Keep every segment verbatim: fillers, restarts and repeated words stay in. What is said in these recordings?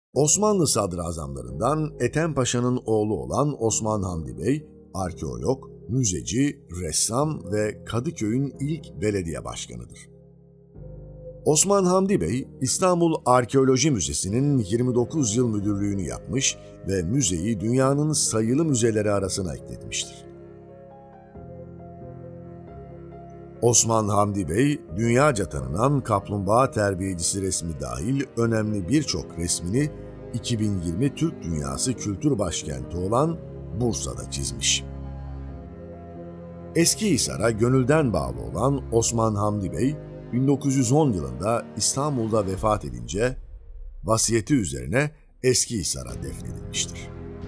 Osmanlı sadrazamlarından Ethem Paşa'nın oğlu olan Osman Hamdi Bey, arkeolog, müzeci, ressam ve Kadıköy'ün ilk belediye başkanıdır. Osman Hamdi Bey, İstanbul Arkeoloji Müzesi'nin yirmi dokuz yıl müdürlüğünü yapmış ve müzeyi dünyanın sayılı müzeleri arasına ekletmiştir. Osman Hamdi Bey, dünyaca tanınan kaplumbağa terbiyecisi resmi dahil önemli birçok resmini iki bin yirmi Türk Dünyası Kültür Başkenti olan Bursa'da çizmiş. Eskihisar'a gönülden bağlı olan Osman Hamdi Bey, bin dokuz yüz on yılında İstanbul'da vefat edince vasiyeti üzerine Eskihisar'a defnedilmiştir.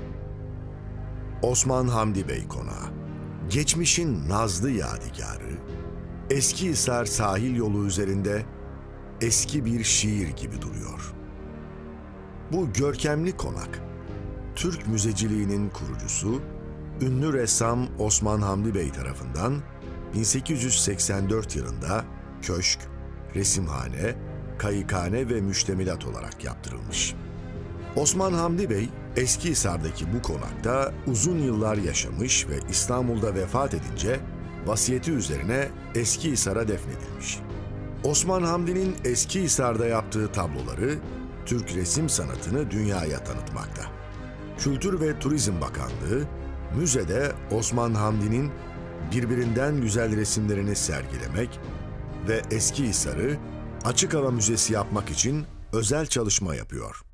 Osman Hamdi Bey Konağı, geçmişin nazlı yadigarı, Eskihisar sahil yolu üzerinde eski bir şiir gibi duruyor. Bu görkemli konak, Türk müzeciliğinin kurucusu, ünlü ressam Osman Hamdi Bey tarafından bin sekiz yüz seksen dört yılında köşk, resimhane, kayıkhane ve müştemilat olarak yaptırılmış. Osman Hamdi Bey, Eskihisar'daki bu konakta uzun yıllar yaşamış ve İstanbul'da vefat edince vasiyeti üzerine Eskihisar'a defnedilmiş. Osman Hamdi'nin Eskihisar'da yaptığı tabloları Türk resim sanatını dünyaya tanıtmakta. Kültür ve Turizm Bakanlığı, müzede Osman Hamdi'nin birbirinden güzel resimlerini sergilemek ve Eskihisar'ı açık hava müzesi yapmak için özel çalışma yapıyor.